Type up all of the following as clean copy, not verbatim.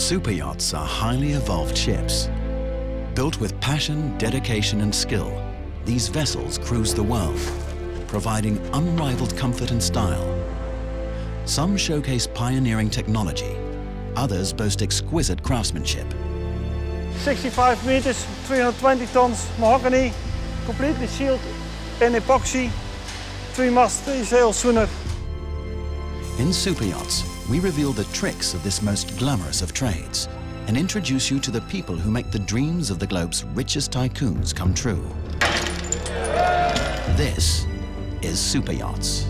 Superyachts are highly evolved ships. Built with passion, dedication and skill, these vessels cruise the world, providing unrivaled comfort and style. Some showcase pioneering technology, others boast exquisite craftsmanship. 65 meters, 320 tons, mahogany, completely sealed in epoxy, 3-mast, 3-sail schooner. In Superyachts, we reveal the tricks of this most glamorous of trades and introduce you to the people who make the dreams of the globe's richest tycoons come true. This is Superyachts.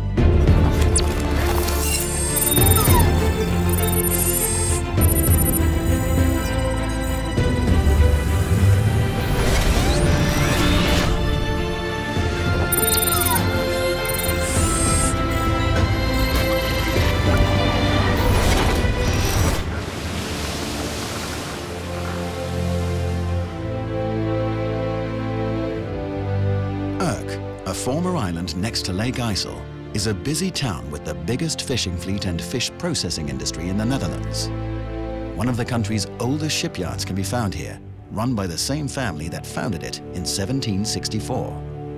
A former island next to Lake IJssel, is a busy town with the biggest fishing fleet and fish processing industry in the Netherlands. One of the country's oldest shipyards can be found here, run by the same family that founded it in 1764.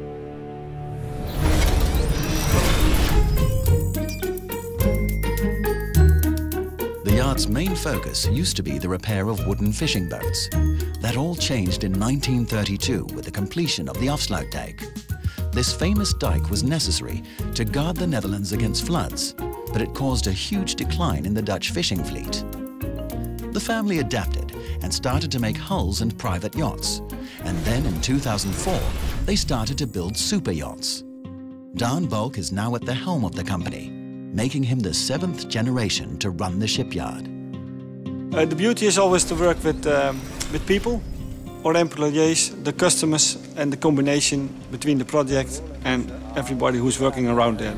The yard's main focus used to be the repair of wooden fishing boats. That all changed in 1932 with the completion of the Afsluitdijk. This famous dike was necessary to guard the Netherlands against floods, but it caused a huge decline in the Dutch fishing fleet. The family adapted and started to make hulls and private yachts. And then in 2004, they started to build superyachts. Daan Balk is now at the helm of the company, making him the 7th generation to run the shipyard. The beauty is always to work with people, our employees, the customers, and the combination between the project and everybody who's working around there.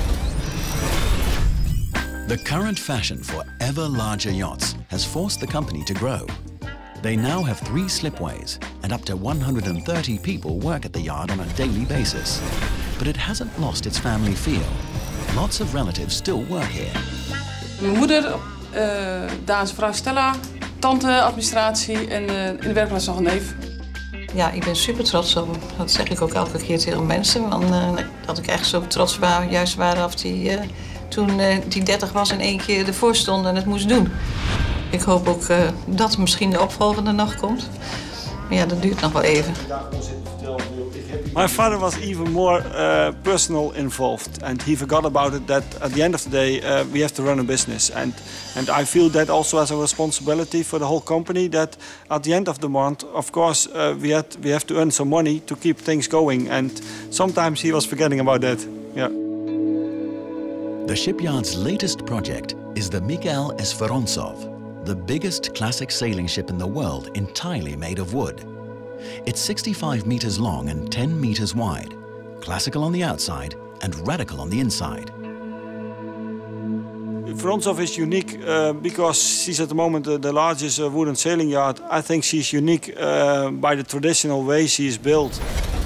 The current fashion for ever larger yachts has forced the company to grow. They now have 3 slipways, and up to 130 people work at the yard on a daily basis. But it hasn't lost its family feel. Lots of relatives still work here. Mijn moeder, Daan's vrouw Stella, tante, administratie en in de werkplaats nog een neef. Ja, ik ben super trots op hem. Dat zeg ik ook elke keer tegen mensen. Want, dat ik echt zo trots was, juist waaraf hij toen die 30 was in 1 keer ervoor stond en het moest doen. Ik hoop ook dat misschien de opvolgende nog komt. Maar ja, dat duurt nog wel even. My father was even more personal involved, and he forgot about it that at the end of the day we have to run a business, and I feel that also as a responsibility for the whole company, that at the end of the month, of course, we have to earn some money to keep things going, and sometimes he was forgetting about that. Yeah. The shipyard's latest project is the Michael S. Vorontsov, the biggest classic sailing ship in the world entirely made of wood. It's 65 meters long and 10 meters wide, classical on the outside and radical on the inside. Vorontsov is unique because she's at the moment the largest wooden sailing yard. I think she's unique by the traditional way she is built.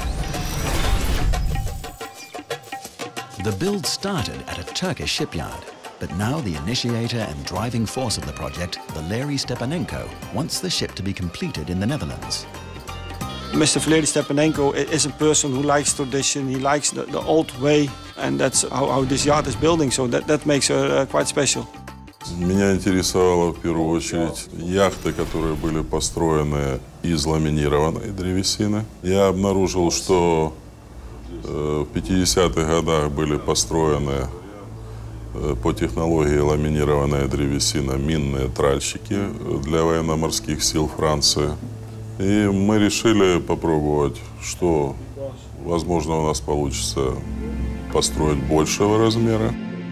The build started at a Turkish shipyard, but now the initiator and driving force of the project, Valery Stepanenko, wants the ship to be completed in the Netherlands. Mr. Valery Stepanenko is a person who likes tradition, he likes the old way, and that's how this yacht is building, so that makes her quite special. Меня интересовало в первую очередь яхты, которые были построены из ламинированной древесины. Я обнаружил, что в 50-х годах были построены по технологии ламинированная древесина минные тральщики для военно-морских сил Франции. И мы решили попробовать, что, возможно, у нас получится построить большего размера.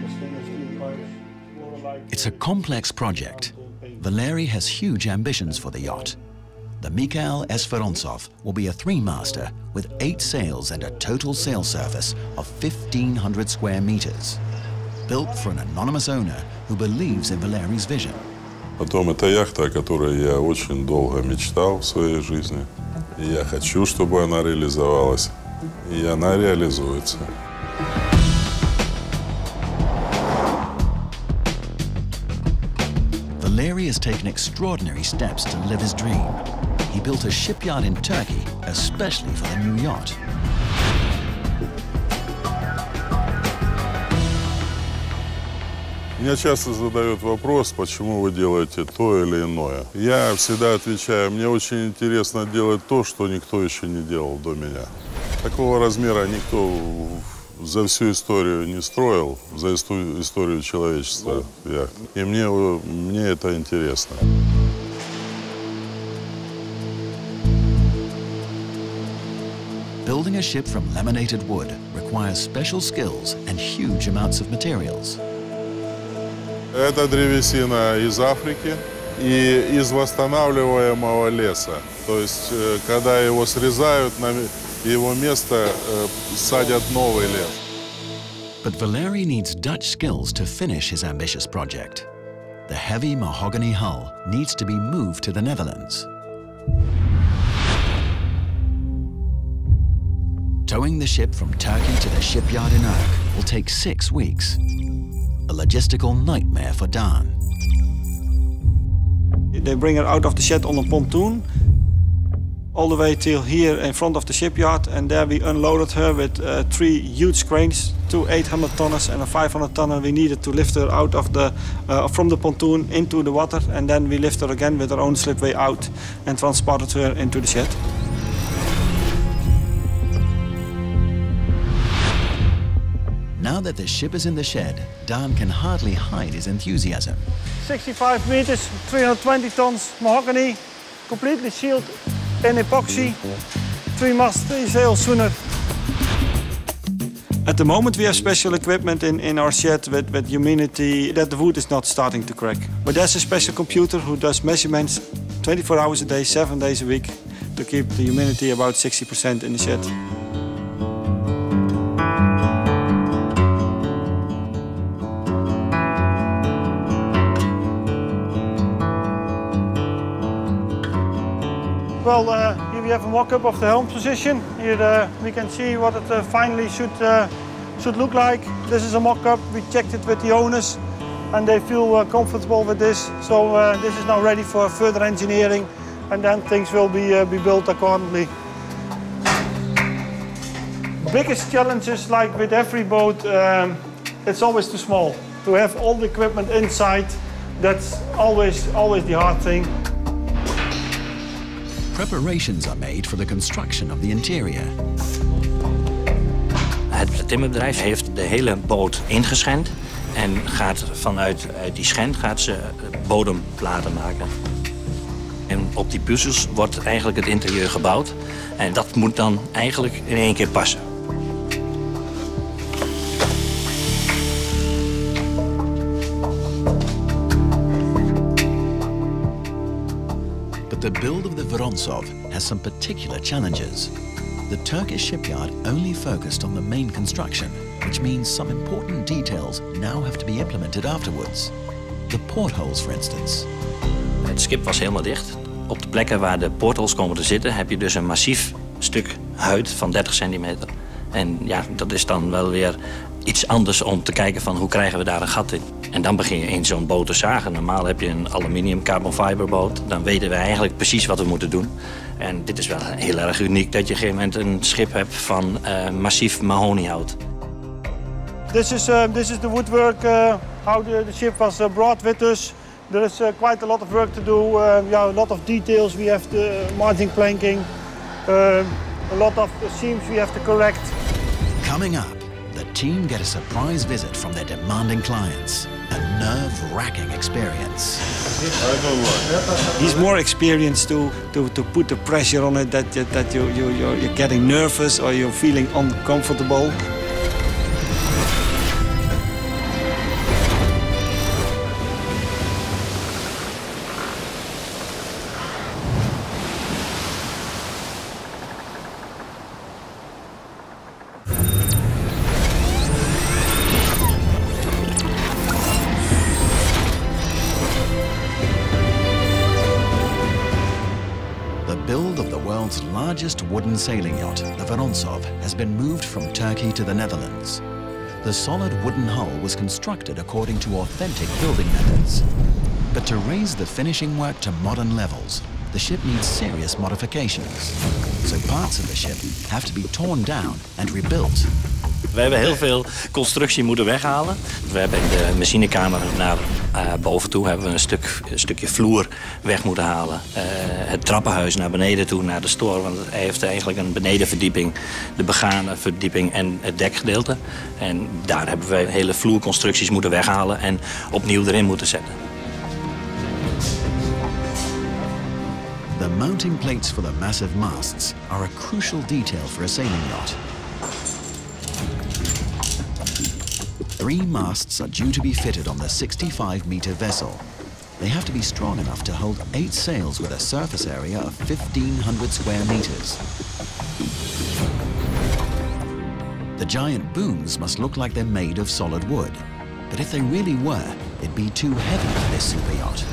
It's a complex project. Valery has huge ambitions for the yacht. The Michael S. Vorontsov will be a 3-master with 8 sails and a total sail surface of 1,500 square meters. Built for an anonymous owner who believes in Valery's vision. Потом это яхта, о которой я очень долго мечтал в своей жизни. И я хочу, чтобы она реализовалась. И она реализуется. Valeri has taken extraordinary steps to live his dream. He built a shipyard in Turkey, especially for the new yacht. Меня часто задают вопрос, почему вы делаете то или иное. Я всегда отвечаю, мне очень интересно делать то, что никто еще не делал до меня. Такого размера никто за всю историю не строил, за историю человечества яхт. И мне это интересно. Building a ship from laminated wood requires special skills and huge amounts of materials. Это древесина из Африки и из восстанавливаемого леса. То есть, когда его срезают, на его место садят новый лес. But Valeri needs Dutch skills to finish his ambitious project. The heavy mahogany hull needs to be moved to the Netherlands. Towing the ship from Turkey to the shipyard in Urk will take 6 weeks. A logistical nightmare for Dan. They bring her out of the shed on a pontoon, all the way till here in front of the shipyard, and there we unloaded her with 3 huge cranes, 2 800-tonners and a 500-tonner. We needed to lift her out of from the pontoon into the water, and then we lift her again with our own slipway out and transported her into the shed. Now that the ship is in the shed, Dan can hardly hide his enthusiasm. 65 meters, 320 tons mahogany, completely sealed in epoxy, 3-mast, 3-sail schooner. At the moment we have special equipment in our shed with humidity that the wood is not starting to crack. But there's a special computer who does measurements 24 hours a day, 7 days a week to keep the humidity about 60% in the shed. Well, here we have a mock-up of the helm position. Here we can see what it finally should look like. This is a mock-up. We checked it with the owners and they feel comfortable with this. So this is now ready for further engineering and then things will be built accordingly. Biggest challenges, like with every boat, it's always too small. To have all the equipment inside, that's always the hard thing. Preparations are made for the construction of the interior. Het timmerbedrijf heeft de hele boot ingeschend en gaat vanuit die schend gaat ze bodemplaten maken. En op die puzzels wordt eigenlijk het interieur gebouwd en dat moet dan eigenlijk in één keer passen. The build of the Vorontsov has some particular challenges. The Turkish shipyard only focused on the main construction, which means some important details now have to be implemented afterwards. The portholes, for instance. Het schip was helemaal dicht. Op de plekken waar de portholes komen te zitten heb je dus een massief stuk huid van 30 centimeter. En ja, dat is dan wel weer iets anders om te kijken van hoe krijgen we daar een gat in. En dan begin je in zo'n boot te zagen. Normaal heb je een aluminium carbon fiber boot. Dan weten we eigenlijk precies wat we moeten doen. En dit is wel heel erg uniek dat je op een gegeven moment een schip hebt van massief mahoniehout. This is the woodwork, how the ship was brought with us. There is quite a lot of work to do. A lot of details. We have the margin planking. A lot of seams we have to correct. Coming up, the team get a surprise visit from their demanding clients. A nerve-wracking experience. He's more experienced to put the pressure on it that you're getting nervous or you're feeling uncomfortable. The build of the world's largest wooden sailing yacht, the Vorontsov, has been moved from Turkey to the Netherlands. The solid wooden hull was constructed according to authentic building methods. But to raise the finishing work to modern levels, the ship needs serious modifications. So parts of the ship have to be torn down and rebuilt. We hebben heel veel constructie moeten weghalen. We hebben in de machinekamer naar boven toe hebben we een stukje vloer weg moeten halen. Het trappenhuis naar beneden toe, naar de store. Want hij heeft eigenlijk een benedenverdieping, de begane verdieping en het dekgedeelte. En daar hebben we hele vloerconstructies moeten weghalen en opnieuw erin moeten zetten. The mounting plates for the massive masts are a crucial detail for a sailing yacht. 3 masts are due to be fitted on the 65-meter vessel. They have to be strong enough to hold 8 sails with a surface area of 1,500 square meters. The giant booms must look like they're made of solid wood. But if they really were, it'd be too heavy for this super yacht.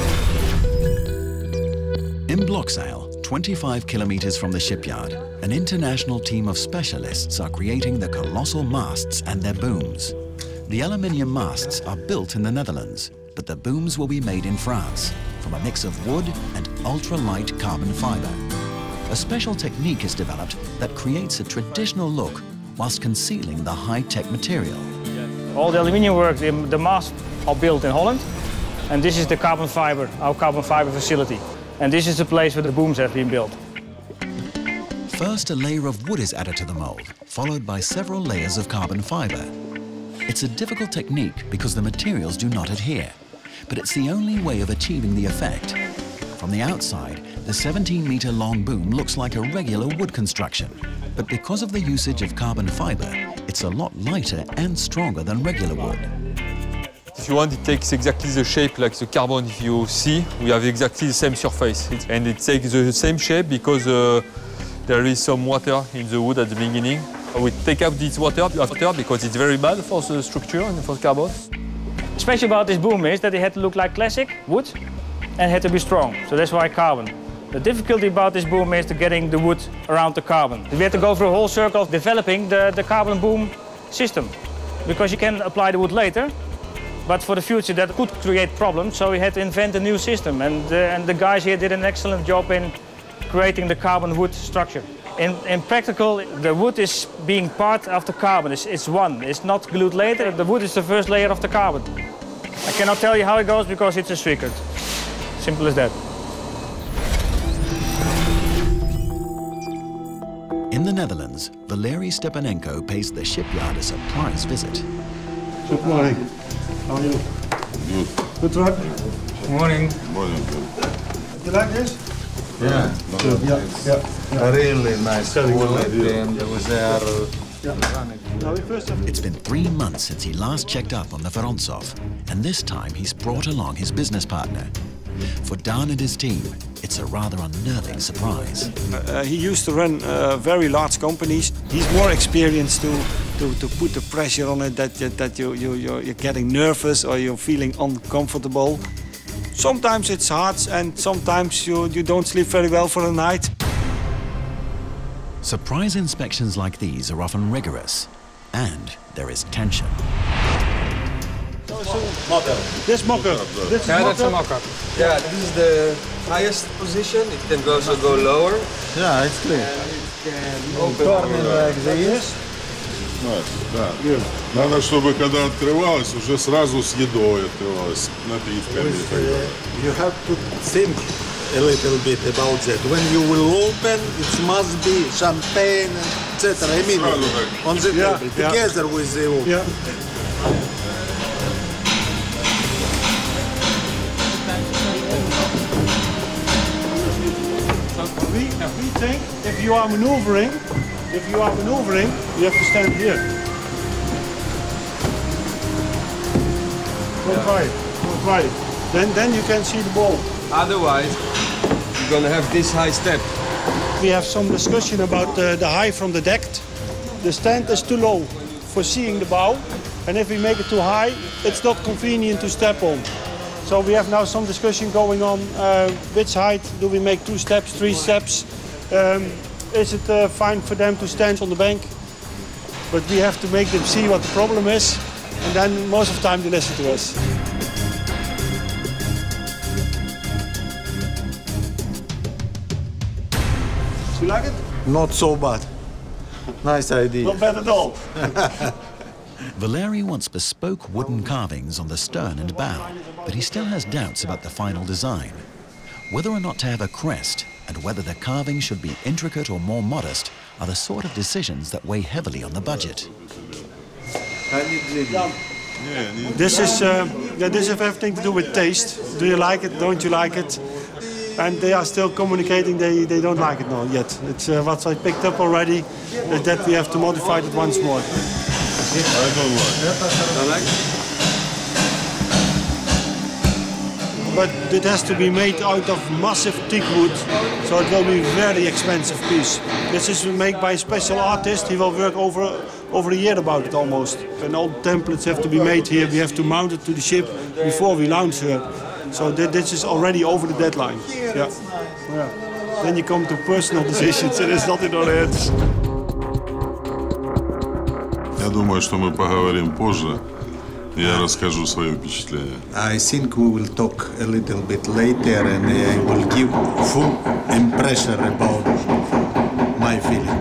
In Bloxheil, 25 kilometers from the shipyard, an international team of specialists are creating the colossal masts and their booms. The aluminium masts are built in the Netherlands, but the booms will be made in France, from a mix of wood and ultra-light carbon fiber. A special technique is developed that creates a traditional look whilst concealing the high-tech material. All the aluminium work, the masts are built in Holland, and this is the carbon fiber, our carbon fiber facility. And this is the place where the booms have been built. First, a layer of wood is added to the mold, followed by several layers of carbon fiber. It's a difficult technique because the materials do not adhere, but it's the only way of achieving the effect. From the outside, the 17-meter-long boom looks like a regular wood construction, but because of the usage of carbon fiber, it's a lot lighter and stronger than regular wood. If you want, it takes exactly the shape like the carbon. If you see, we have exactly the same surface. And it takes the same shape because there is some water in the wood at the beginning. We take out this water after because it's very bad for the structure and for the carbon. Special about this boom is that it had to look like classic wood and had to be strong. So that's why carbon. The difficulty about this boom is getting the wood around the carbon. We had to go through a whole circle of developing the carbon boom system. Because you can apply the wood later, but for the future that could create problems, so we had to invent a new system. And the guys here did an excellent job in creating the carbon wood structure. In practical, the wood is being part of the carbon. It's one. It's not glued later. The wood is the first layer of the carbon. I cannot tell you how it goes because it's a secret. Simple as that. In the Netherlands, Valery Stepanenko pays the shipyard a surprise visit. Good morning. How are you? Good. Good work. Morning. Morning. You like this? Yeah, really nice quality, and It's been 3 months since he last checked up on the Vorontsov, and this time he's brought along his business partner. For Dan and his team, it's a rather unnerving surprise. He used to run very large companies. He's more experienced to put the pressure on it that you're getting nervous or you're feeling uncomfortable. Sometimes it's hard and sometimes you don't sleep very well for the night. Surprise inspections like these are often rigorous, and there is tension. This mock-up. That's a mock-up. Yeah, this is the highest position. It can also go lower. yeah, it's clear. And it can open Turning like this. Да. Надо, чтобы когда открывалось, уже сразу с едой открывалось, напитками и так далее. You have to think a little bit about that. When you will open, it must be champagne, etc. Immediately on the table, together with the oven. Yeah. We think if you are maneuvering, you have to stand here. Don't try it. Then you can see the ball. Otherwise, you're going to have this high step. We have some discussion about the height from the deck. The stand is too low for seeing the bow, and if we make it too high, it's not convenient to step on. So we have now some discussion going on, which height do we make, 2 steps, 3 steps? Is it fine for them to stand on the bank? But we have to make them see what the problem is, and then most of the time they listen to us. You like it? Not so bad. Nice idea. Not bad at all. Valeri wants bespoke wooden carvings on the stern and bow, but he still has doubts about the final design. Whether or not to have a crest and whether the carving should be intricate or more modest are the sort of decisions that weigh heavily on the budget. This has everything to do with taste. Do you like it? Don't you like it? And they are still communicating they don't like it yet. It's what I picked up already, that we have to modify it once more. I don't like it. But it has to be made out of massive teak wood, so it will be a very expensive piece. This is made by a special artist. He will work over a year about it almost. And all templates have to be made here. We have to mount it to the ship before we launch her. So this is already over the deadline. Yeah. Then you come to personal decisions, and it's not in our hands. Я думаю, что мы поговорим позже. Я расскажу свои впечатления. I think we will talk a little bit later and I will give full impression about my feeling.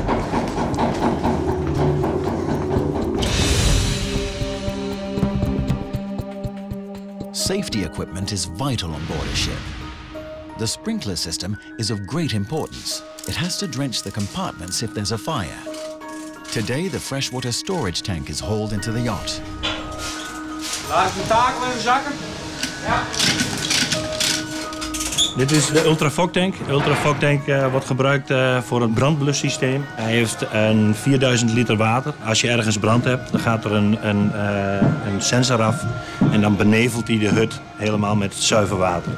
Safety equipment is vital on board a ship. The sprinkler system is of great importance. It has to drench the compartments if there's a fire. Today, the freshwater storage tank is hauled into the yacht. Laat de takel in de zakken. Ja. Dit is de Ultrafog tank. De Ultrafog tank wordt gebruikt voor het brandblussysteem. Hij heeft een 4000 liter water. Als je ergens brand hebt, dan gaat er een sensor af. En dan benevelt hij de hut helemaal met zuiver water.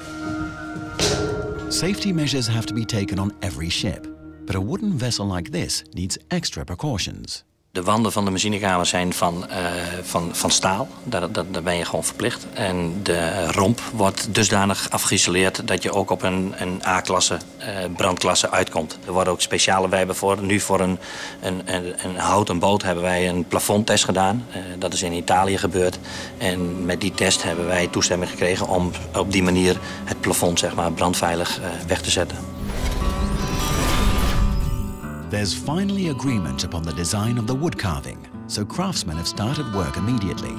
Safety measures have to be taken on every ship. But a wooden vessel like this needs extra precautions. De wanden van de machinekamer zijn van staal. Daar ben je gewoon verplicht. En de romp wordt dusdanig afgeïsoleerd dat je ook op een A-klasse brandklasse uitkomt. Er worden ook speciale, wij hebben nu voor een houten boot hebben wij een plafondtest gedaan. Dat is in Italië gebeurd. En met die test hebben wij toestemming gekregen om op die manier het plafond, zeg maar, brandveilig weg te zetten. There's finally agreement upon the design of the wood carving, so craftsmen have started work immediately.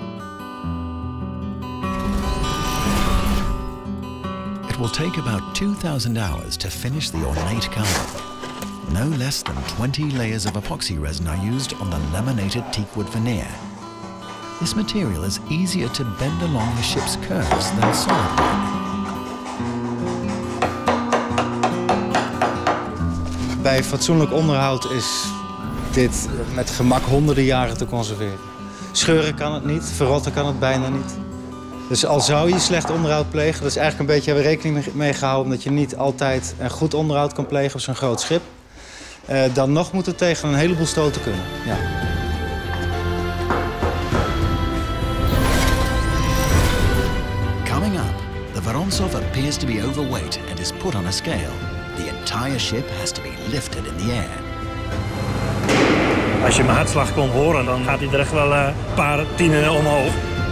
It will take about 2,000 hours to finish the ornate carving. No less than 20 layers of epoxy resin are used on the laminated teakwood veneer. This material is easier to bend along the ship's curves than solid wood. Bij fatsoenlijk onderhoud is dit met gemak honderden jaren te conserveren. Scheuren kan het niet, verrotten kan het bijna niet. Dus al zou je slecht onderhoud plegen, dat is eigenlijk een beetje, hebben we rekening mee gehouden dat je niet altijd een goed onderhoud kan plegen op zo'n groot schip. Dan nog moet het tegen een heleboel stoten kunnen. Ja. Coming up, the Vorontsov appears to be overweight and is put on a scale. The entire ship has to be lifted in the air. Als je mijn hartslag kon horen, dan gaat hij er echt wel een paar tienen omhoog.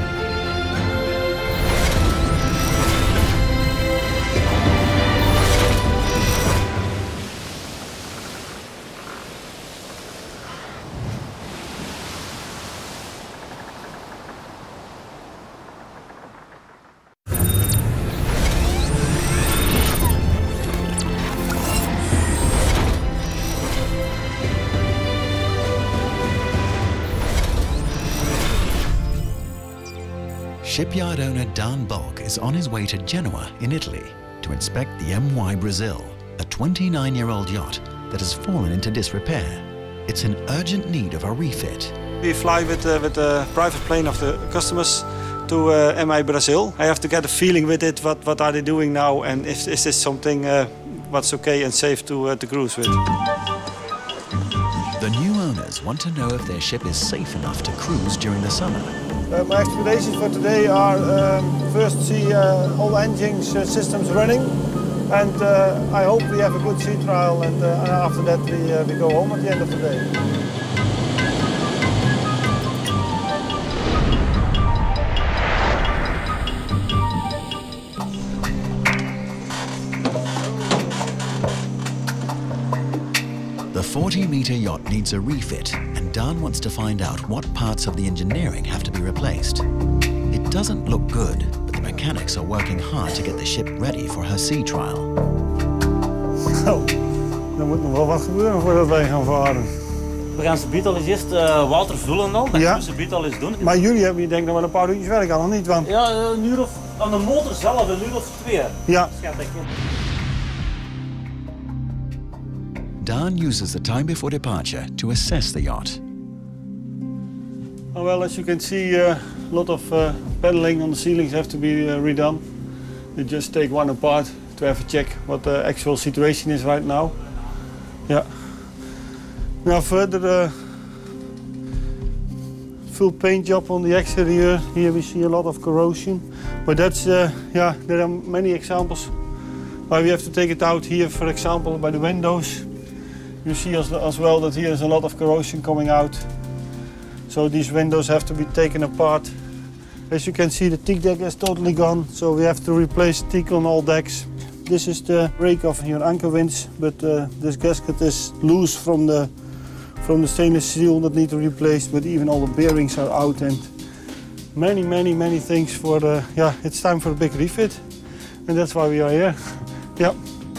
Shipyard owner Dan Bulk is on his way to Genoa in Italy to inspect the MY Brazil, a 29-year-old yacht that has fallen into disrepair. It's in urgent need of a refit. We fly with the private plane of the customers to MI Brazil. I have to get a feeling with it, what are they doing now, and is this something what's okay and safe to cruise with. The new owners want to know if their ship is safe enough to cruise during the summer. My expectations for today are first see all engines systems running, and I hope we have a good sea trial, and after that we go home at the end of the day. 40-meter yacht needs a refit, and Dan wants to find out what parts of the engineering have to be replaced. It doesn't look good, but the mechanics are working hard to get the ship ready for her sea trial. Oh, er moet nog wel wat gebeuren voordat wij gaan varen. We gaan ze biedt al eens eerst water vullen al, dan kunnen ze biedt al eens doen. Maar jullie hebben hier denk ik nog wel een paar uurtjes werk aan, nog niet? Want... Ja, een uur of, aan de motor zelf, een uur of 2. Ja. Schat ik in. Dan uses the time before departure to assess the yacht. Oh, well, as you can see, a lot of paddling on the ceilings have to be redone. You just take one apart to have a check what the actual situation is right now. Yeah. Now further, full paint job on the exterior. Here we see a lot of corrosion, but that's yeah. There are many examples why we have to take it out. Here, for example, by the windows. You see as well that here is a lot of corrosion coming out. So these windows have to be taken apart. As you can see, the teak deck is totally gone, so we have to replace teak on all decks. This is the brake of your anchor winch, but this gasket is loose from the stainless steel that need to be replaced, but even all the bearings are out, and many things for the, yeah, it's time for a big refit, and that's why we are here. Yeah.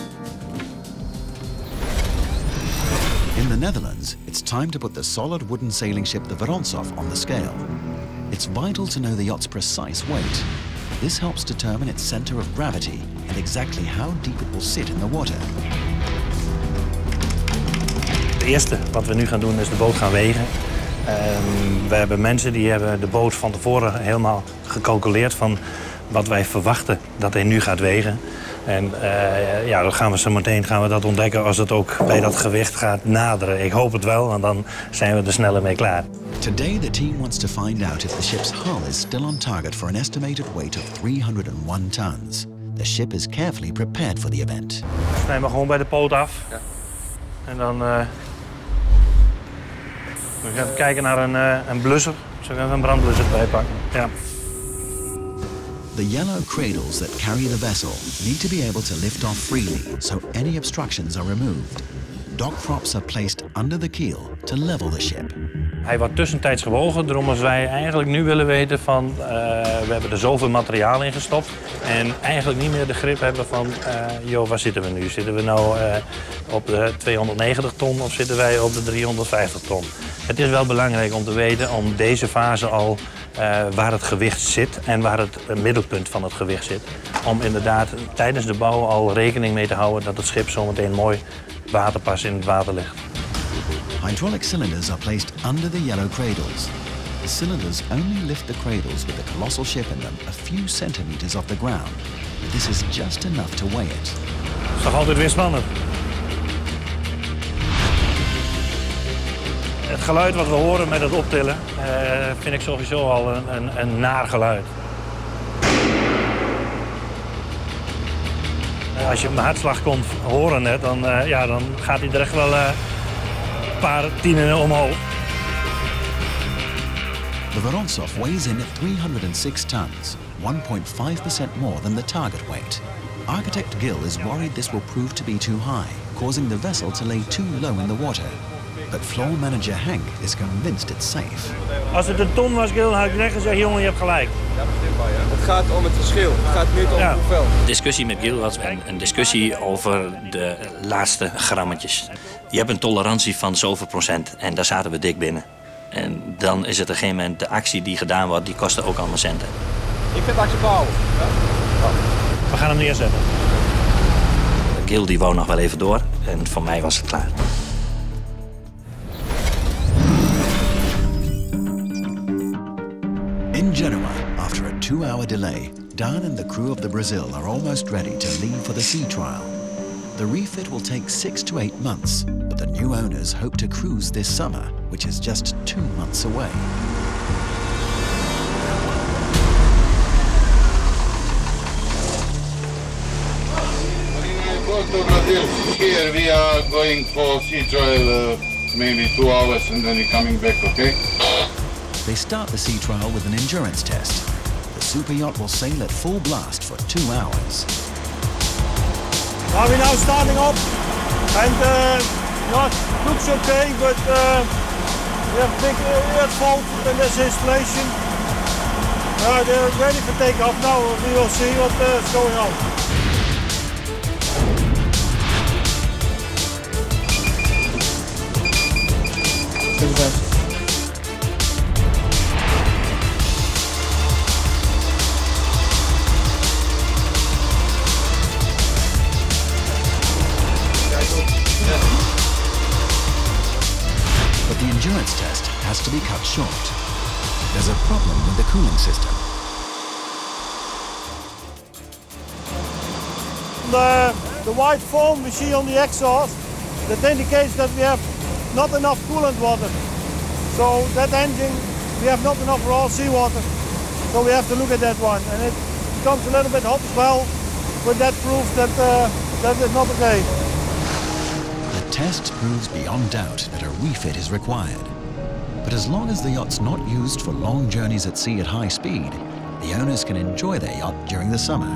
In the Netherlands, it's time to put the solid wooden sailing ship the Vorontsov on the scale. It's vital to know the yacht's precise weight. This helps determine its center of gravity and exactly how deep it will sit in the water. Het eerste wat we nu gaan doen is de boot gaan wegen. We hebben mensen die hebben de boot van tevoren helemaal gecalculeerd van wat wij verwachten dat hij nu gaat wegen. En ja, dat gaan we zo meteen dat ontdekken als het ook bij dat gewicht gaat naderen. Ik hoop het wel, want dan zijn we er sneller mee klaar. Today the team wants to find out if the ship's hull is still on target for an estimated weight of 301 tons. The ship is carefully prepared for the event. Snij maar gewoon bij de poot af. Ja. En dan we gaan even kijken naar een blusser. Zo gaan we een brandblusser bijpakken. Ja. The yellow cradles that carry the vessel need to be able to lift off freely, so any obstructions are removed. Dock props are placed under the keel to level the ship. Hij wordt tussentijds gewogen, daarom als wij eigenlijk nu willen weten van... we hebben er zoveel materiaal in gestopt en eigenlijk niet meer de grip hebben van... joh, waar zitten we nu? Zitten we nou op de 290 ton of zitten wij op de 350 ton? Het is wel belangrijk om te weten, om deze fase al... waar het gewicht zit en waar het middelpunt van het gewicht zit. Om inderdaad tijdens de bouw al rekening mee te houden dat het schip zometeen mooi waterpas in het water ligt. Hydraulic cylinders are placed under the yellow cradles. The cylinders only lift the cradles with the colossal ship in them a few centimeters off the ground. But this is just enough to weigh it. Dat is toch altijd weer spannend. Het geluid wat we horen met het optillen vind ik sowieso al een naar geluid. Als je mijn hartslag kon horen net, dan gaat hij er echt wel een paar tienen omhoog. The Vorontsov weighs in at 306 tons, 1.5% more than the target weight. Architect Gill is worried this will prove to be too high, causing the vessel to lay too low in the water. But floor manager Henk is convinced it's safe. Als het een ton was, Gill, had ik net gezegd, jongen, je hebt gelijk. Het gaat om het verschil. Het gaat niet om hoeveel. De discussie met Gill was een discussie over de laatste grammetjes. Je hebt een tolerantie van zoveel procent en daar zaten we dik binnen. En dan is het op een gegeven moment de actie die gedaan wordt, die kostte ook allemaal centen. Ik vind acceptabel. Ja. We gaan hem neerzetten. Gill die wou nog wel even door en voor mij was het klaar. In Genoa, after a 2-hour delay, Dan and the crew of the Brazil are almost ready to leave for the sea trial. The refit will take 6 to 8 months, but the new owners hope to cruise this summer, which is just 2 months away. Here we are going for sea trial, maybe 2 hours, and then we're coming back, okay? They start the sea trial with an endurance test. The super yacht will sail at full blast for 2 hours. Now we're starting up, and Yeah, it looks okay, but we have big air fault and there's installation. They're ready for takeoff now. We will see what's going on. But the endurance test has to be cut short. There's a problem with the cooling system. The white foam we see on the exhaust, that indicates that we have not enough coolant water. So that engine, we have not enough raw seawater. So we have to look at that one. And it becomes a little bit hot as well, but that proves that that is not okay. The test proves beyond doubt that a refit is required. But as long as the yacht's not used for long journeys at sea at high speed, the owners can enjoy their yacht during the summer.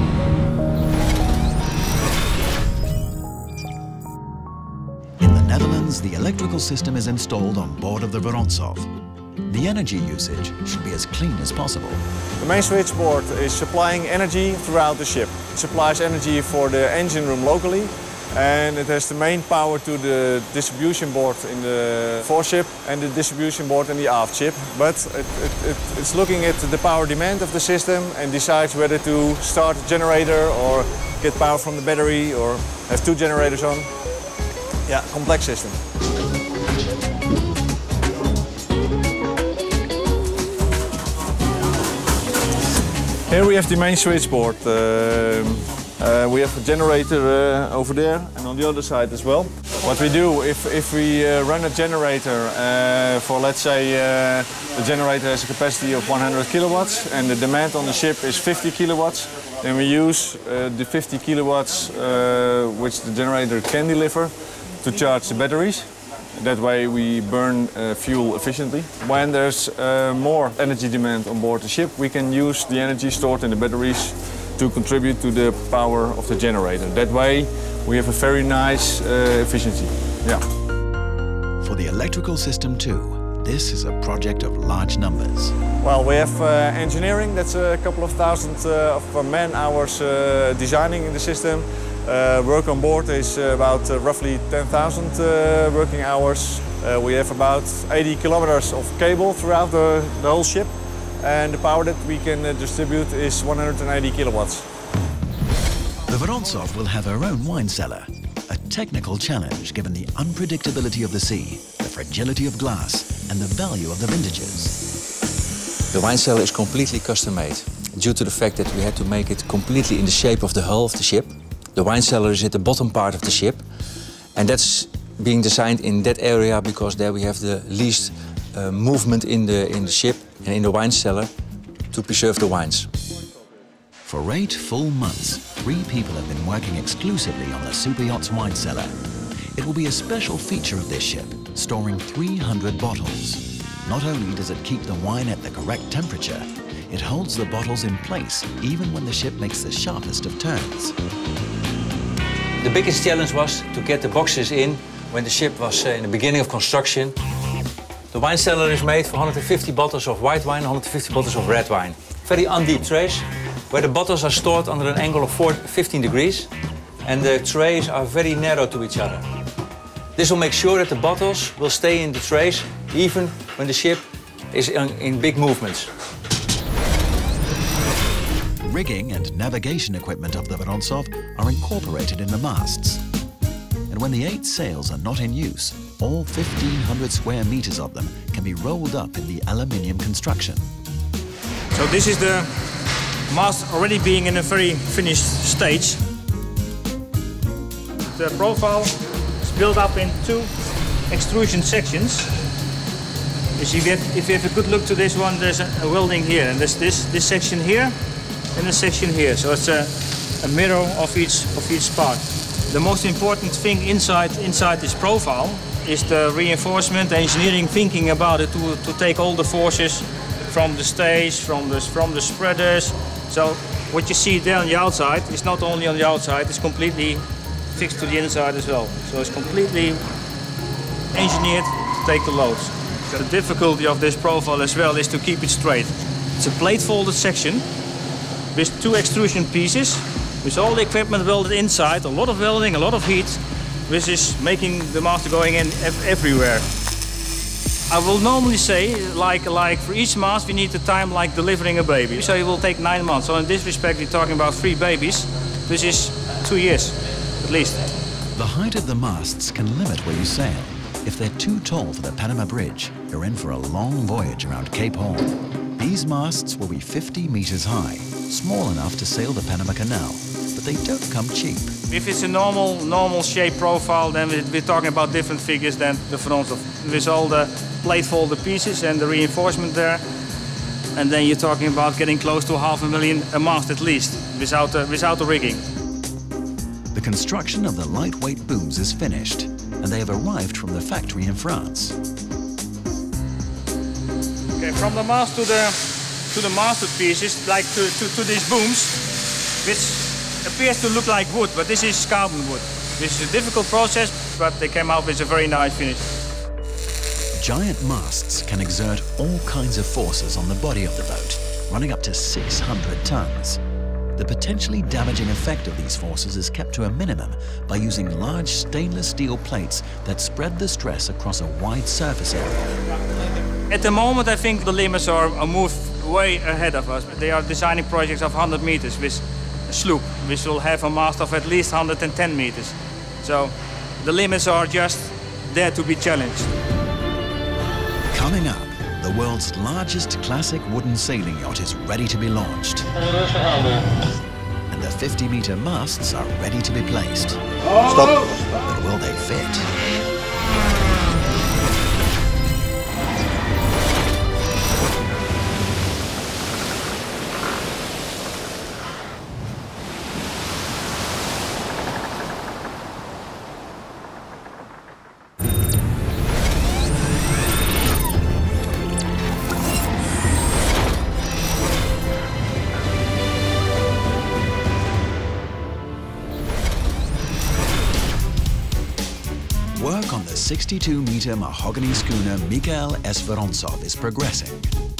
In the Netherlands, the electrical system is installed on board of the Vorontsov. The energy usage should be as clean as possible. The main switchboard is supplying energy throughout the ship. It supplies energy for the engine room locally, and it has the main power to the distribution board in the foreship and the distribution board in the aft ship. But it's looking at the power demand of the system and decides whether to start a generator or get power from the battery or have two generators on. Yeah, complex system. Here we have the main switchboard. We have a generator over there and on the other side as well. What we do, if we run a generator for, let's say, the generator has a capacity of 100 kilowatts and the demand on the ship is 50 kilowatts, then we use the 50 kilowatts which the generator can deliver to charge the batteries. That way we burn fuel efficiently. When there's more energy demand on board the ship, we can use the energy stored in the batteries to contribute to the power of the generator. That way we have a very nice efficiency. Yeah. For the electrical system too, this is a project of large numbers. Well, we have engineering, that's a couple of thousand of man-hours designing the system. Work on board is about roughly 10,000 working hours. We have about 80 kilometers of cable throughout the whole ship, and the power that we can distribute is 180 kilowatts. The Vorontsov will have her own wine cellar, a technical challenge given the unpredictability of the sea, the fragility of glass, and the value of the vintages. The wine cellar is completely custom-made due to the fact that we had to make it completely in the shape of the hull of the ship. The wine cellar is at the bottom part of the ship, and that's being designed in that area because there we have the least movement in the ship and in the wine cellar to preserve the wines. For 8 full months, 3 people have been working exclusively on the super yacht's wine cellar. It will be a special feature of this ship, storing 300 bottles. Not only does it keep the wine at the correct temperature, it holds the bottles in place even when the ship makes the sharpest of turns. The biggest challenge was to get the boxes in when the ship was in the beginning of construction. The wine cellar is made for 150 bottles of white wine, 150 bottles of red wine. Very undeep trays, where the bottles are stored under an angle of 15 degrees, and the trays are very narrow to each other. This will make sure that the bottles will stay in the trays even when the ship is in big movements. Rigging and navigation equipment of the Vorontsov are incorporated in the masts. And when the 8 sails are not in use, all 1,500 square meters of them can be rolled up in the aluminium construction. So this is the mast already being in a very finished stage. The profile is built up in 2 extrusion sections. You see, if you have a good look to this one, there's a welding here, and there's this section here and a section here. So it's a mirror of each part. The most important thing inside this profile is the reinforcement, the engineering thinking about it to take all the forces from the stays, from the spreaders. So what you see there on the outside is not only on the outside, it's completely fixed to the inside as well. So it's completely engineered to take the loads. The difficulty of this profile as well is to keep it straight. It's a plate folded section with 2 extrusion pieces, with all the equipment welded inside, a lot of welding, a lot of heat, which is making the master going in everywhere. I will normally say, like for each mast, we need the time like delivering a baby. So it will take 9 months. So in this respect, we're talking about 3 babies, which is 2 years, at least. The height of the masts can limit where you sail. If they're too tall for the Panama Bridge, you're in for a long voyage around Cape Horn. These masts will be 50 meters high, small enough to sail the Panama Canal, but they don't come cheap. If it's a normal shape profile, then we're talking about different figures than the front of. With all the plate folded pieces and the reinforcement there. And then you're talking about getting close to $500,000 a mast at least, without the rigging. The construction of the lightweight booms is finished, and they have arrived from the factory in France. Okay, from the mast to the master pieces, like to these booms, which appears to look like wood, but this is carbon wood. This is a difficult process, but they came out with a very nice finish. Giant masts can exert all kinds of forces on the body of the boat, running up to 600 tons. The potentially damaging effect of these forces is kept to a minimum by using large stainless steel plates that spread the stress across a wide surface area. At the moment, I think the limits are moved way ahead of us. They are designing projects of 100 meters with a sloop, which will have a mast of at least 110 meters. So the limits are just there to be challenged. Coming up, the world's largest classic wooden sailing yacht is ready to be launched. And the 50-meter masts are ready to be placed. Stop. But will they fit? Work on the 62-meter mahogany schooner Mikael S. Vorontsov is progressing.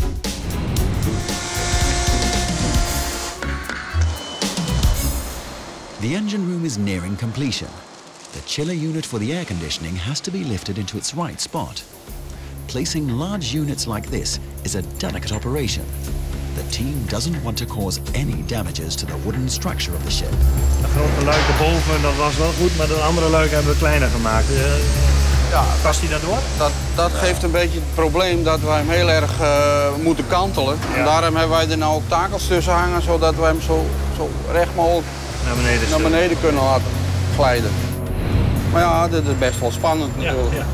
The engine room is nearing completion. The chiller unit for the air conditioning has to be lifted into its right spot. Placing large units like this is a delicate operation. The team doesn't want to cause any damages to the wooden structure of the ship. De grote luik erboven, dat was wel goed, maar de andere luik hebben we kleiner gemaakt. Ja, past hij daardoor? Dat geeft een beetje het probleem dat wij hem heel erg moeten kantelen. Ja. En daarom hebben wij er nou ook takels tussen hangen, zodat wij hem zo recht mogelijk naar beneden kunnen laten glijden. Maar ja, dit is best wel spannend natuurlijk. Ja.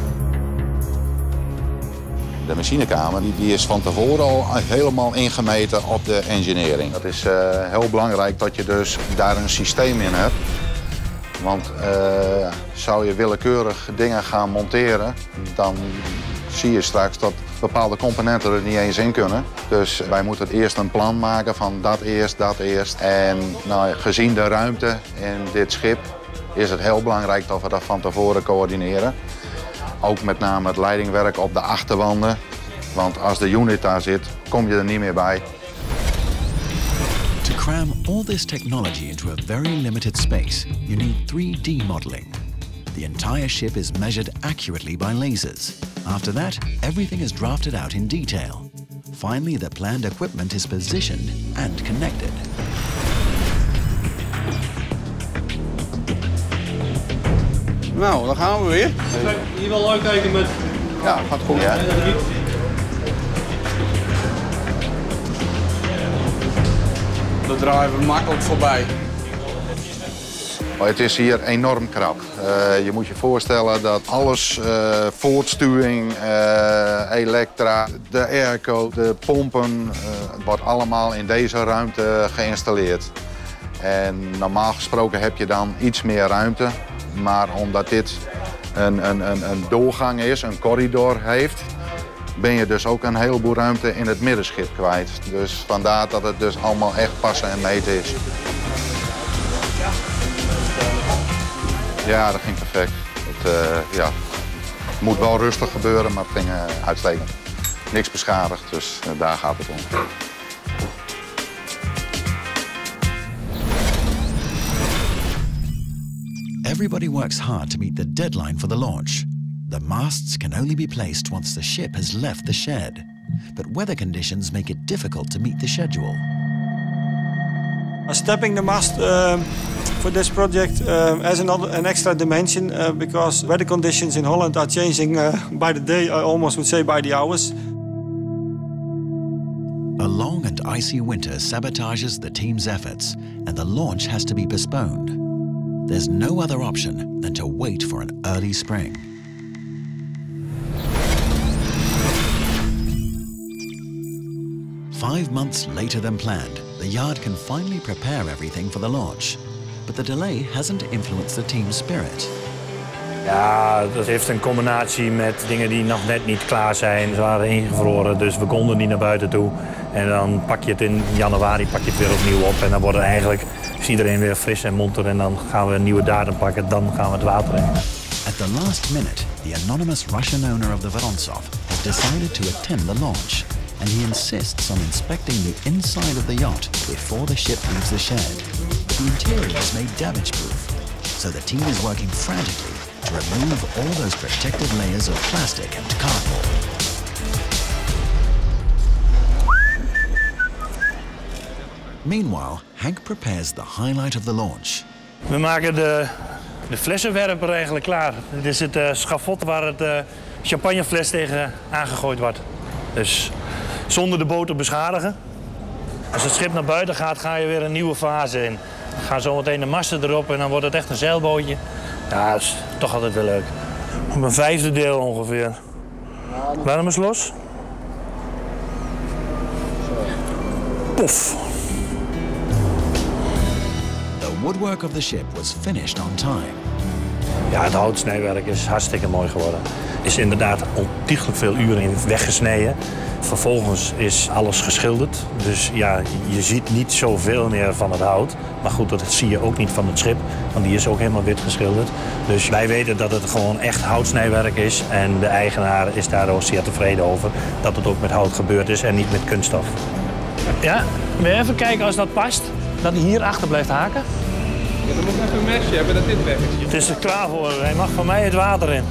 De machinekamer die is van tevoren al helemaal ingemeten op de engineering. Dat is heel belangrijk dat je dus daar een systeem in hebt. Want zou je willekeurig dingen gaan monteren, dan zie je straks dat bepaalde componenten er niet eens in kunnen. Dus wij moeten eerst een plan maken van dat eerst. En nou, gezien de ruimte in dit schip is het heel belangrijk dat we dat van tevoren coördineren. Ook met name het leidingwerk op de achterwanden. Want als de unit daar zit, kom je er niet meer bij. To cram all this technology into a very limited space, you need 3D modeling. The entire ship is measured accurately by lasers. After that, everything is drafted out in detail. Finally, the planned equipment is positioned and connected. Nou, dan gaan we weer. Hier wel uitkijken met... Ja, gaat goed. Ja. Daar draaien we makkelijk voorbij. Het is hier enorm krap. Je moet je voorstellen dat alles, voortstuwing, elektra, de airco, de pompen, wordt allemaal in deze ruimte geïnstalleerd. En normaal gesproken heb je dan iets meer ruimte. Maar omdat dit een doorgang is, een corridor heeft, ben je dus ook een heleboel ruimte in het middenschip kwijt. Dus vandaar dat het dus allemaal echt passen en meten is. Ja, dat ging perfect. Ja. Het moet wel rustig gebeuren, maar het ging uitstekend. Niks beschadigd, dus daar gaat het om. Everybody works hard to meet the deadline for the launch. The masts can only be placed once the ship has left the shed. But weather conditions make it difficult to meet the schedule. Stepping the mast for this project has an extra dimension because weather conditions in Holland are changing by the day, I almost would say by the hours. A long and icy winter sabotages the team's efforts and the launch has to be postponed. There's no other option than to wait for an early spring. Five months later than planned, the yard can finally prepare everything for the launch. But the delay hasn't influenced the team's spirit. Ja, dat heeft een combinatie met dingen die nog net niet klaar zijn. Ze waren ingevroren, dus we konden niet naar buiten toe. En dan pak je het in januari pak je het weer opnieuw op. En dan wordt eigenlijk, is iedereen weer fris en monter. En dan gaan we een nieuwe datum pakken, dan gaan we het water in. At the last minute, the anonymous Russian owner of the Vorontsov has decided to attend the launch. And he insists on inspecting the inside of the yacht before the ship leaves the shed. The interior is made damage-proof, so the team is working frantically to remove all those protective layers of plastic and cardboard. Meanwhile, Hank prepares the highlight of the launch. We maken de flessenwerper eigenlijk klaar. Dit is het schafot waar het champagnefles tegen aangegooid wordt. Dus zonder de boot te beschadigen. Als het schip naar buiten gaat, ga je weer een nieuwe fase in. Dan gaan zometeen de masten erop en dan wordt het echt een zeilbootje. Ja, dat is toch altijd wel leuk. Op een vijfde deel ongeveer. Waarom is los? Pof. The woodwork of the ship was finished on time. Ja, het houtsnijwerk is hartstikke mooi geworden. Er is inderdaad ontiegelijk veel uren in weggesneden. Vervolgens is alles geschilderd. Dus ja, je ziet niet zoveel meer van het hout. Maar goed, dat zie je ook niet van het schip, want die is ook helemaal wit geschilderd. Dus wij weten dat het gewoon echt houtsnijwerk is. En de eigenaar is daar ook zeer tevreden over dat het ook met hout gebeurd is en niet met kunststof. Ja, wil je even kijken als dat past? Dat hij hier achter blijft haken? Ja, dan moet ik even een mesje hebben dat dit weg is. Het is er klaar voor. Hij mag van mij het water in.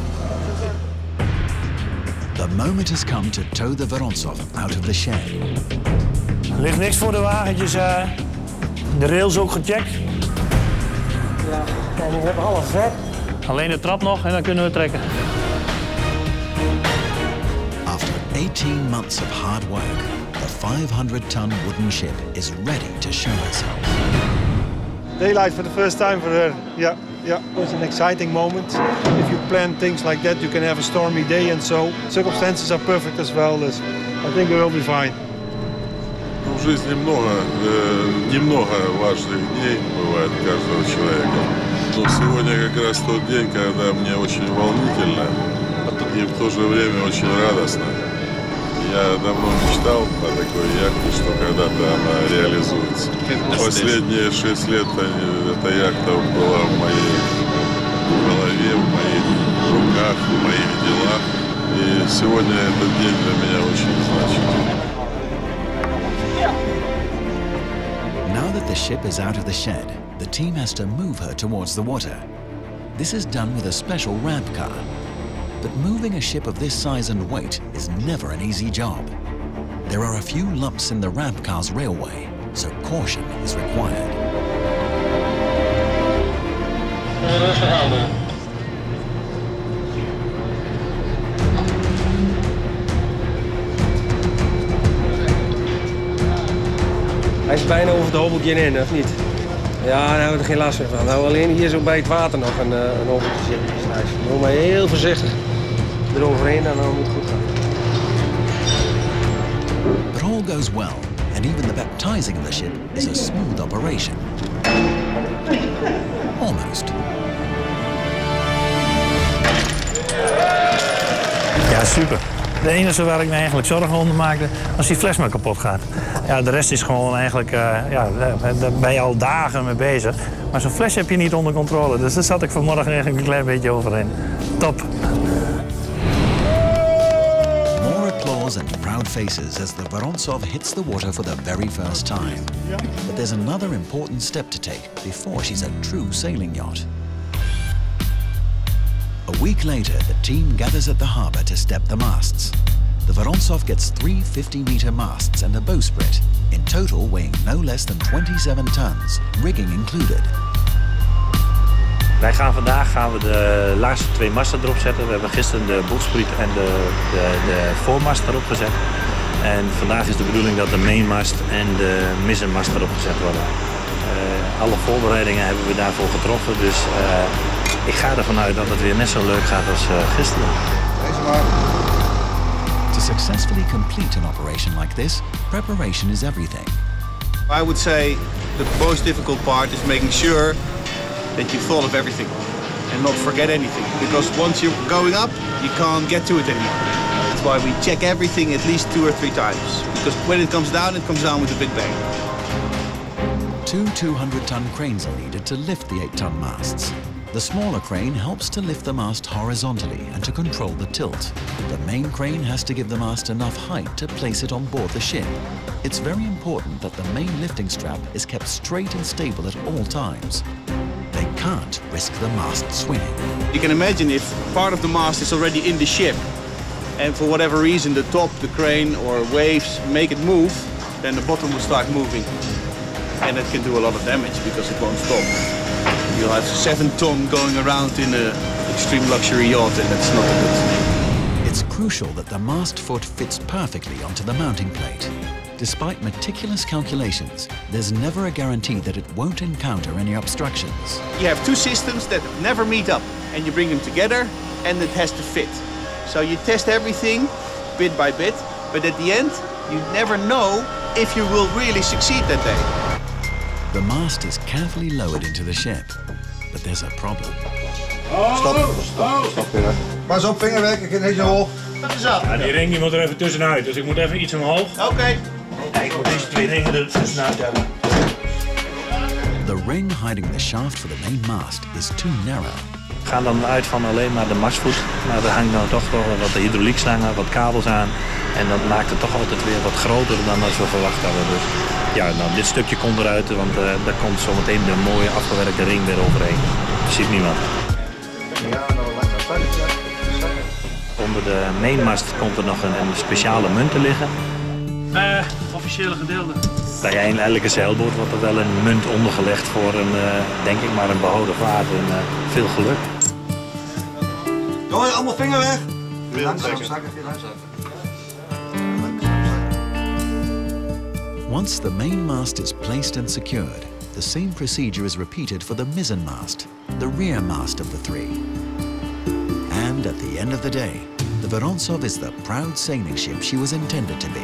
The moment has come to tow the Vorontsov out of the shed. Er ligt niks voor de wagentjes. De rails ook gecheckt. Ja, en we hebben alles vet. Alleen de trap nog en dan kunnen we trekken. After 18 months of hard work, the 500-ton wooden ship is ready to show itself. Daylight for the first time for her. Yeah, it was an exciting moment. If you plan things like that, you can have a stormy day and so. Circumstances are perfect as well, so I think we will be fine. В жизни немного важных дней бывает каждого человека. Но сегодня как раз тот день, когда мне очень волнительно и в то же время очень радостно. Я давно мечтал о такой яхте, что когда-то она реализуется. Последние 6 лет эта яхта была в моей голове, в моих руках, в моих делах. И сегодня этот день для меня очень значим. Now that the ship is out of the shed, the team has to move her towards the water. This is done with a special ramp car. But moving a ship of this size and weight is never an easy job. There are a few lumps in the ramp car's railway, so caution is required. Hij is bijna over het hobbeltje in, of niet? Ja, daar hebben we er geen last meer van. Nou, alleen hier zo bij het water nog een hobbeltje zitten. Dus doe maar heel voorzichtig eroverheen en dan moet het goed gaan. But all goes well, and even the baptizing of the ship is a smooth operation. Almost. Ja, super. De enige waar ik me eigenlijk zorgen onder maakte, als die fles maar kapot gaat. Ja, de rest is gewoon eigenlijk, daar ben je al dagen mee bezig. Maar zo'n fles heb je niet onder controle, dus daar zat ik vanmorgen eigenlijk een klein beetje over in. Top. applause and proud faces as the Vorontsov hits the water for the very first time. But there's another important step to take before she's a true sailing yacht. A week later, the team gathers at the harbour to step the masts. The Vorontsov gets 3 50-meter masts and a bowsprit, in total weighing no less than 27 tons, rigging included. Wij gaan vandaag de laatste 2 masten erop zetten. We hebben gisteren de boegsprit en de voormast erop gezet. En vandaag is de bedoeling dat de mainmast en de mizzenmast erop gezet worden. Alle voorbereidingen hebben we daarvoor getroffen, dus ik ga ervan uit dat het weer net zo leuk gaat als gisteren. To successfully complete an operation like this, preparation is everything. I would say the most difficult part is making sure that you thought of everything and not forget anything. Because once you're going up, you can't get to it anymore. That's why we check everything at least 2 or 3 times. Because when it comes down with a big bang. 2 200-ton cranes are needed to lift the 8-ton masts. The smaller crane helps to lift the mast horizontally and to control the tilt. The main crane has to give the mast enough height to place it on board the ship. It's very important that the main lifting strap is kept straight and stable at all times. They can't risk the mast swinging. You can imagine if part of the mast is already in the ship and for whatever reason the top, the crane or waves make it move, then the bottom will start moving. And that can do a lot of damage because it won't stop. You'll have 7 ton going around in an extreme luxury yacht, and that's not good. It's crucial that the mast foot fits perfectly onto the mounting plate. Despite meticulous calculations, there's never a guarantee that it won't encounter any obstructions. You have 2 systems that never meet up, and you bring them together, and it has to fit. So you test everything bit by bit, but at the end, you never know if you will really succeed that day. The mast is carefully lowered into the ship, but there's a problem. Stop weer. Pas op, vinger weg, ik ga niet zo hoog. Dat is af. Ja, die ring die moet er even tussenuit, dus ik moet even iets omhoog. Oké. Ja, ik moet deze 2 ringen er tussenuit hebben. The ring hiding the shaft for the main mast is too narrow. We gaan dan uit van alleen maar de mastvoet, maar er hangt dan toch wel wat hydrauliekslangen, wat kabels aan. En dat maakt het toch altijd weer wat groter dan als we verwacht hadden. Dus ja, nou, dit stukje komt eruit, want daar komt zometeen de mooie afgewerkte ring weer overheen. Dat ziet niemand. Onder de mainmast komt er nog een speciale munt te liggen. Officiële gedeelte. Bij elke zeilboot wordt er wel een munt ondergelegd voor een, denk ik maar, een behouden vaart en veel geluk. Jongen, allemaal vinger weg. Once the main mast is placed and secured, the same procedure is repeated for the mizzen mast, the rear mast of the 3. And at the end of the day, the Vorontsov is the proud sailing ship she was intended to be.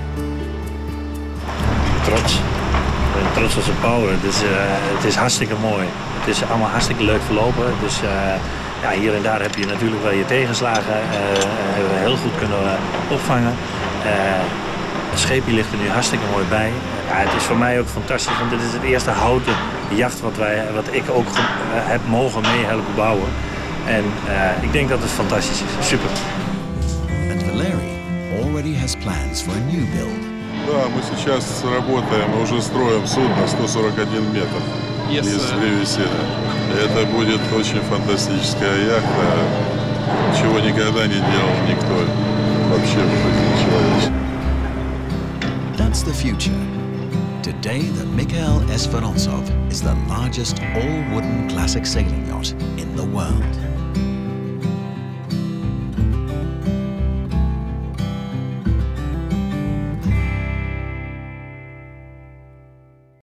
Trots. Ik ben trots als een pauw. Het is hartstikke mooi. Het is allemaal hartstikke leuk verlopen. Dus ja, hier en daar heb je natuurlijk wel je tegenslagen. Hebben we heel goed kunnen opvangen. Het scheepje ligt er nu hartstikke mooi bij. Ja, het is voor mij ook fantastisch, want dit is het eerste houten jacht wat ik ook heb mogen meehelpen bouwen. En ik denk dat het fantastisch is. Super. And Valeri already has plans for a new build. Да, мы сейчас работаем, мы уже строим судно 141 метр из древесины. Это будет очень фантастическая яхта, чего никогда не делал никто вообще в жизни человечества. That's the future. Today, the Mikhail S. Vorontsov is the largest all-wooden classic sailing yacht in the world.